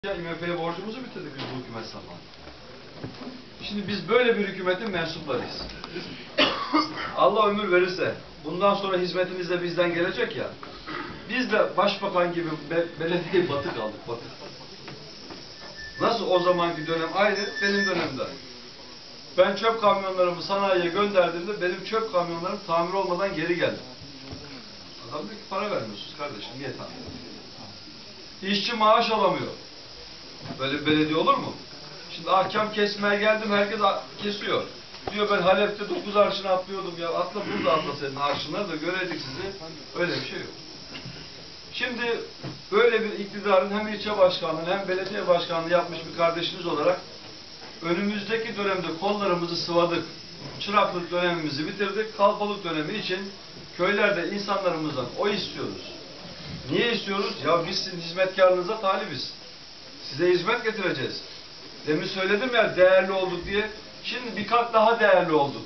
IMF'ye borcumuzu bitirdik biz bu hükümet zamanında. Şimdi biz böyle bir hükümetin mensuplarıyız. Allah ömür verirse, bundan sonra hizmetimiz de bizden gelecek ya, biz de başbakan gibi belediye batık aldık, batık. Nasıl o zamanki dönem aynı, benim dönemde. Ben çöp kamyonlarımı sanayiye gönderdiğimde benim çöp kamyonlarım tamir olmadan geri geldi. Adam diyor ki para vermiyorsunuz kardeşim, niye tamir? İşçi maaş alamıyor. Böyle bir belediye olur mu? Şimdi ahkam kesmeye geldim, herkes kesiyor. Diyor ben Halep'te 9 arşını atlıyordum ya. Atla burada atla senin arşınları da göreydik sizi. Öyle bir şey yok. Şimdi böyle bir iktidarın hem ilçe başkanlığı hem belediye başkanlığı yapmış bir kardeşiniz olarak önümüzdeki dönemde kollarımızı sıvadık. Çıraklık dönemimizi bitirdik. Kalfalık dönemi için köylerde insanlarımızdan oy istiyoruz. Niye istiyoruz? Ya biz sizin hizmetkarınıza talibiz. Size hizmet getireceğiz. Demin söyledim ya değerli olduk diye. Şimdi bir kat daha değerli olduk.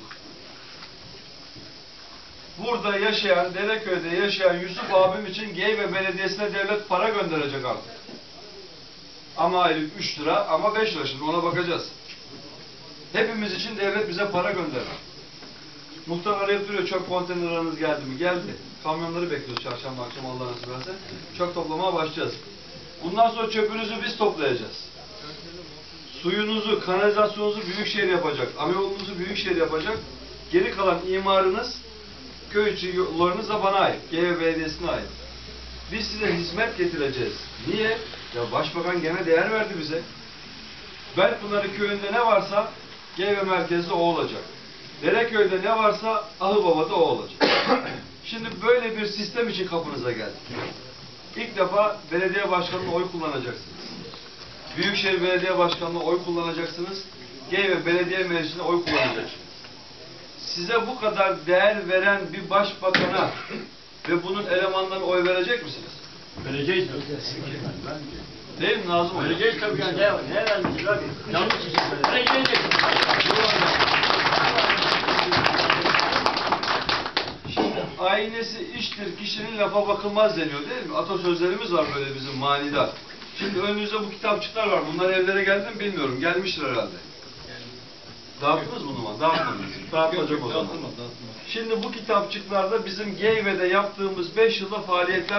Burada yaşayan, Dereköy'de yaşayan Yusuf abim için Geyve Belediyesi'ne devlet para gönderecek artık. Ama aylık 3 lira ama 5 lira, şimdi ona bakacağız. Hepimiz için devlet bize para gönderir. Muhtar arayıp duruyor, çöp konteynerlarınız geldi mi? Geldi. Kamyonları bekliyoruz çarşamba akşam Allah nasip ederse. Çöp toplamaya başlayacağız. Bundan sonra çöpünüzü biz toplayacağız. Suyunuzu, kanalizasyonunuzu büyükşehir yapacak. Amiyolunuzu büyükşehir yapacak. Geri kalan imarınız, köy içi yollarınız da bana ait. Geyve Belediyesi'ne ait. Biz size hizmet getireceğiz. Niye? Ya başbakan gene değer verdi bize. Belpınarı köyünde ne varsa Geyve merkezde o olacak. Dereköy'de ne varsa Ahıbaba'da o olacak. Şimdi böyle bir sistem için kapınıza geldik. İlk defa belediye başkanına oy kullanacaksınız. Büyükşehir Belediye Başkanı'na oy kullanacaksınız. Geyve Belediye Meclisi'ne oy kullanacaksınız. Size bu kadar değer veren bir başbakana ve bunun elemanlarına oy verecek misiniz? Vereceğiz. Değil mi Nazım Hocam? Vereceğiz tabii yani. Ne vermişiz abi? Yanlış için vereceğiz. Şimdi aynesi iştir, kişinin lafa bakılmaz deniyor değil mi? Atasözlerimiz var böyle bizim manidar. Şimdi önünüzde bu kitapçıklar var. Bunlar evlere geldi mi bilmiyorum. Gelmiştir herhalde. Dağıttınız mı bunu? Dağıtmadınız. Dağıtılacak o zaman. Şimdi bu kitapçıklarda bizim Geyve'de yaptığımız 5 yılda faaliyetler